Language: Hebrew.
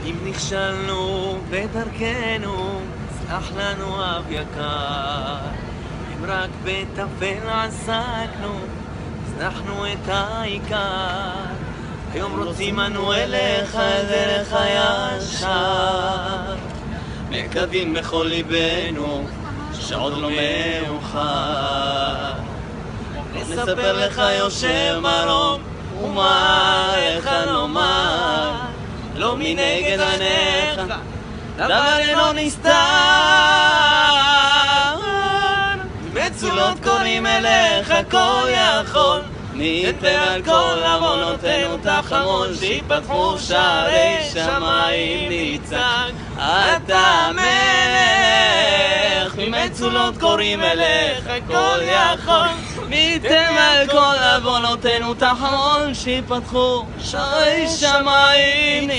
אם נכשלנו בדרכנו, סלח לנו אב יקר. אם רק בטפל עסקנו, זנחנו את העיקר. היום רוצים אנו אליך דרך הישר, מקווים בכל ליבנו שעוד לא מאוחר. נספר לך יושב מרום ומה לך לומר, לא מנגד עיניך דבר אינו נסתר. מצולות קוראים אליך כל יכול, ניתן על כל עוונותינו תחמון, שיפתחו שערי שמיים נצעק אתה מלך. ממצולות קוראים אליך כל יכול, ניתן על כל עוונותינו תחמון, שיפתחו שערי שמיים